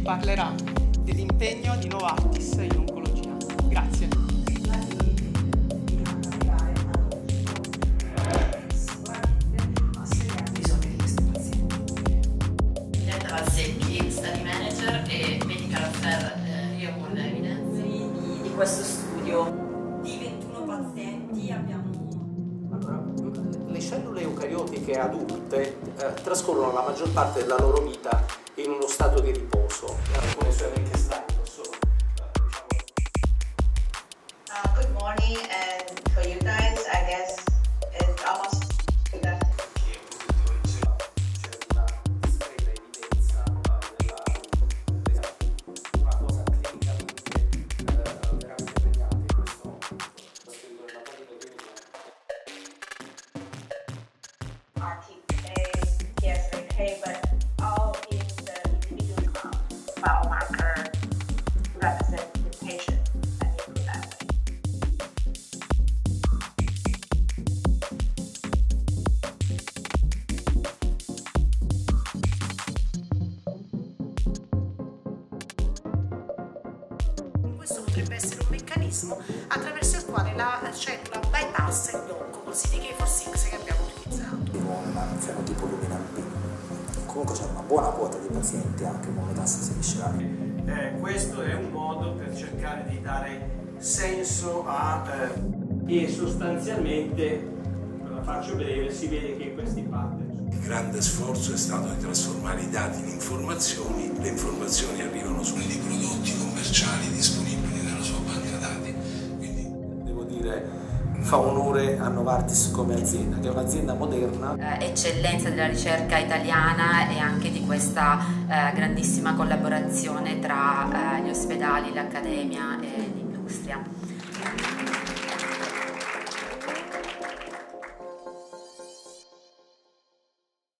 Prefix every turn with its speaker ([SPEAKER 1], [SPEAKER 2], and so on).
[SPEAKER 1] parlerà dell'impegno di Novartis in oncologia. Grazie.
[SPEAKER 2] Study Manager e Medical Affair Real World Evidence di questo studio. Di 21 pazienti abbiamo...
[SPEAKER 3] Allora, le cellule eucariotiche adulte trascorrono la maggior parte della loro vita in uno stato di riposo. Alcune sue vecchie slide sono,
[SPEAKER 4] Good morning, and for you guys, I guess it's almost but all in the individual biomarker represent the patient, and you put that way.
[SPEAKER 5] Questo potrebbe essere un meccanismo attraverso il quale la cellula bypassa il oncopositive K4-6 che abbiamo utilizzato.
[SPEAKER 6] Un fenotipo luminal B. Comunque c'è una buona quota di pazienti anche con metastasi viscerali.
[SPEAKER 7] Questo è un modo per cercare di dare senso a... e sostanzialmente, ve la faccio breve, si vede che questi pattern...
[SPEAKER 8] Il grande sforzo è stato di trasformare i dati in informazioni, le informazioni arrivano su dei prodotti commerciali disponibili nella sua banca dati. Quindi
[SPEAKER 3] devo dire, fa onore a Novartis come azienda, che è un'azienda moderna.
[SPEAKER 2] Eccellenza della ricerca italiana e anche di questa grandissima collaborazione tra gli ospedali, l'accademia e l'industria.